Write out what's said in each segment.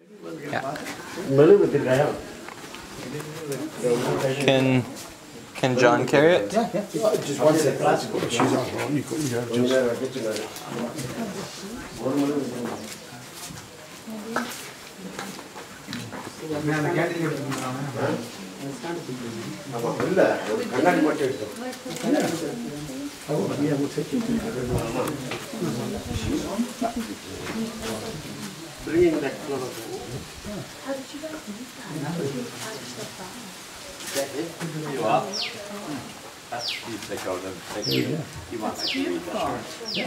Can John carry it? Yeah. Just one second. She's on. You we'll take you bringing that clothes. You are? That's you take over them. You might make me that.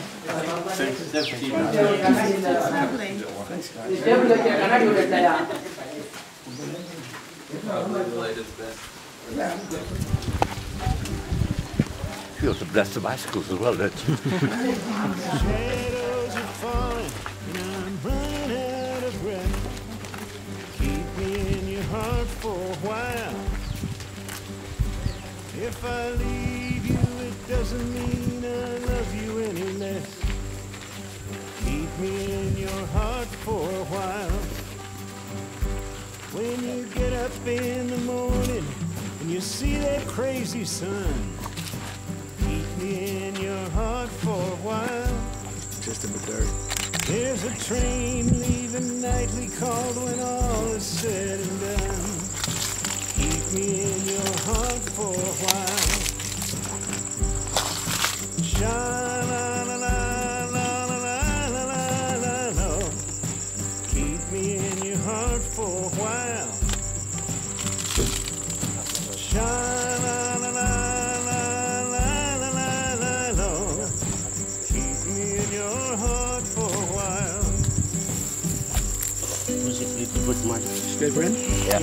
You ought to bless the bicycles as well, don't you? Shadows are falling and I'm running out of breath. Keep me in your heart for a while. If I leave you, it doesn't mean I love you any less. Keep me in your heart for a while. When you get up in the morning and you see that crazy sun, keep me in your heart for a while. Just a bit dirty. There's a train leaving nightly called when all is said and done. Keep me in your heart for a while. Sha-la-la-la-la-la-la-la-la. Keep me in your heart for a while. Sha-la-la-la-la-la-la-la. Keep me in your heart for a while. Was it little bit much? Straight friend? Yeah.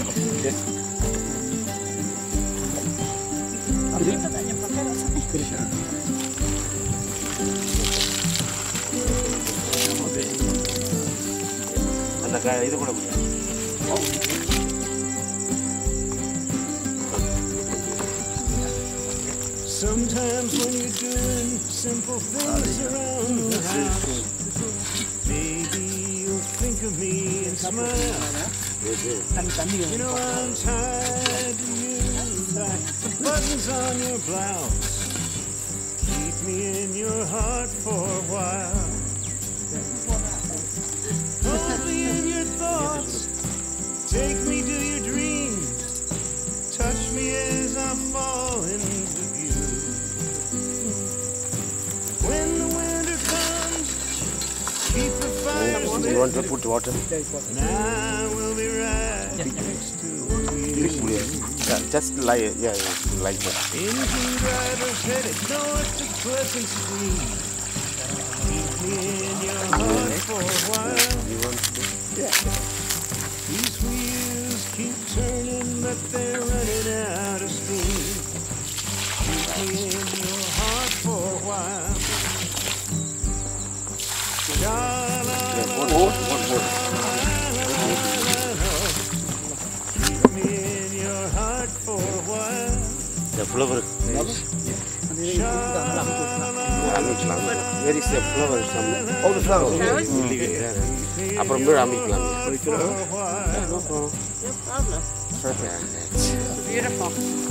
Sometimes when you're doing simple things around the house, maybe you'll think of me and smile. You know I'm tired of you like the buttons on your blouse. Keep me in your heart for a while. Hold me in your thoughts. Take me to your dreams. Touch me as I fall into view. When the winter comes, keep the fire lit. You want to put water? And I will be right next to you. Yeah, just like like that. Engine drivers headed north to Pleasant Street. Keep me in your heart for a while. You want to? Yeah. These wheels keep turning, but they're running out of steam. Keep me in your heart for a while. One more. Keep me in your heart for a while. The flower. Where is the flower? All the flowers. We'll leave it there. Upper mirror, I'm making. No problem. Beautiful.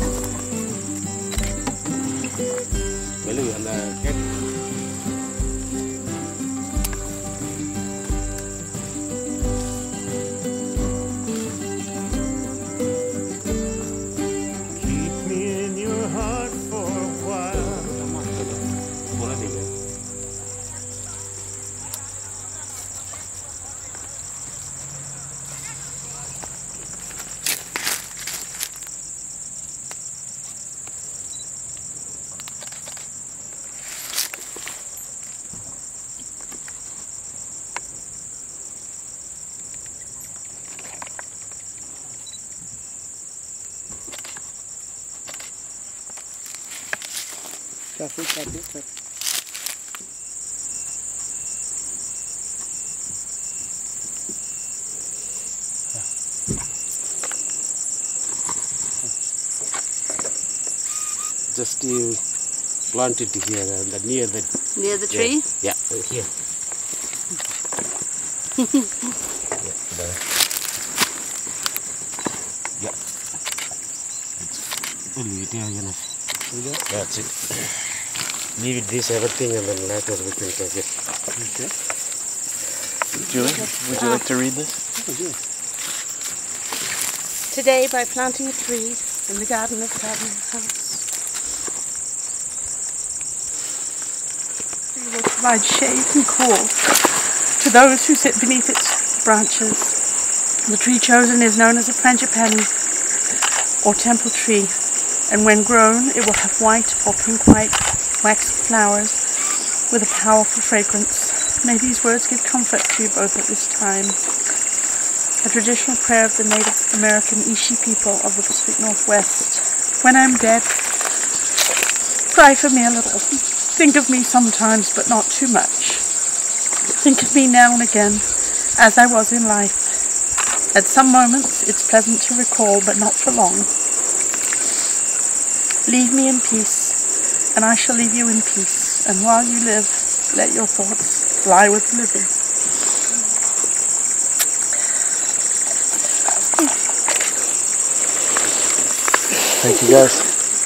Keep me in your heart for a while. Careful. Just you plant it here and near the tree? Yeah, here. Yeah, there. That's it. Leave it this everything and then later we can take it. Okay. Julie, would you like to read this? Today, by planting a tree in the garden of Cardamom House, we will provide shade and cool to those who sit beneath its branches. The tree chosen is known as a Frangipani or temple tree, and when grown it will have white or pink-white waxy flowers with a powerful fragrance. May these words give comfort to you both at this time. A traditional prayer of the Native American Ishi people of the Pacific Northwest. When I'm dead, cry for me a little. Think of me sometimes, but not too much. Think of me now and again, as I was in life. At some moments, it's pleasant to recall, but not for long. Leave me in peace, and I shall leave you in peace. And while you live, let your thoughts lie with the living. Thank you, guys.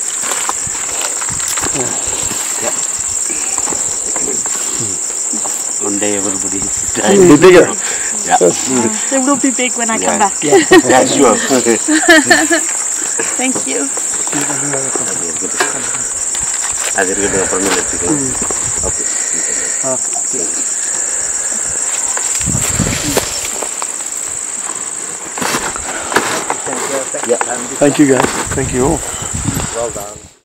One day everybody Be bigger. It will be big when I come back. Yeah, sure. Thank you. Thank you, guys. Thank you all. Well done.